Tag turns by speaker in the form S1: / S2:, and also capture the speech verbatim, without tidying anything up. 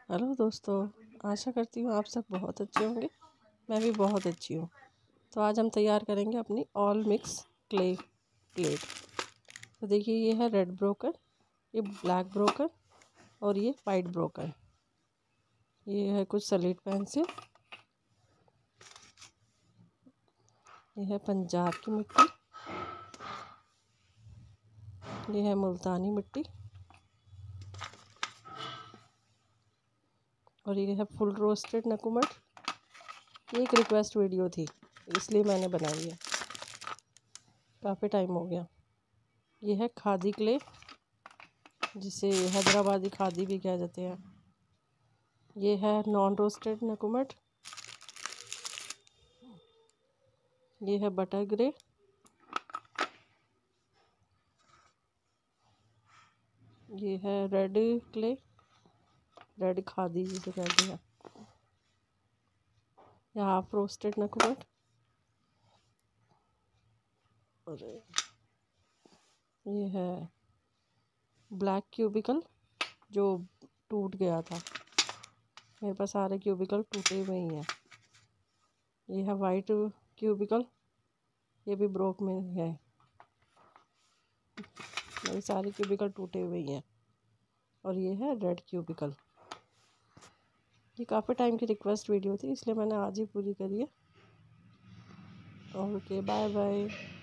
S1: Hello दोस्तों, आशा करती हूँ आप सब बहुत अच्छे होंगे। मैं भी बहुत अच्छी हूँ। तो आज हम तैयार करेंगे अपनी ऑल मिक्स क्ले प्लेट। तो देखिए, ये है रेड ब्रोकन, ये ब्लैक ब्रोकन और ये वाइट ब्रोकन। ये है कुछ स्लेट पेंसिल, ये है पंजाब की मिट्टी, ये है मुल्तानी मिट्टी और ये है फुल रोस्टेड नकुमट। ये एक रिक्वेस्ट वीडियो थी, इसलिए मैंने बनाई है, काफ़ी टाइम हो गया। ये है खादी क्ले, जिसे हैदराबादी खादी भी कह जाते हैं। ये है नॉन रोस्टेड नकुमट, ये है बटर ग्रे, ये है रेड क्ले, रेड खादी जिसे कहते हैं। यह हाफ रोस्टेड नकुमट और ये है ब्लैक क्यूबिकल जो टूट गया था। मेरे पास सारे क्यूबिकल टूटे हुए ही हैं। ये है वाइट क्यूबिकल, ये भी ब्रोक में है। मेरे सारे क्यूबिकल टूटे हुए ही हैं। और ये है रेड क्यूबिकल। ये काफ़ी टाइम की रिक्वेस्ट वीडियो थी, इसलिए मैंने आज ही पूरी करी है। Okay, bye bye.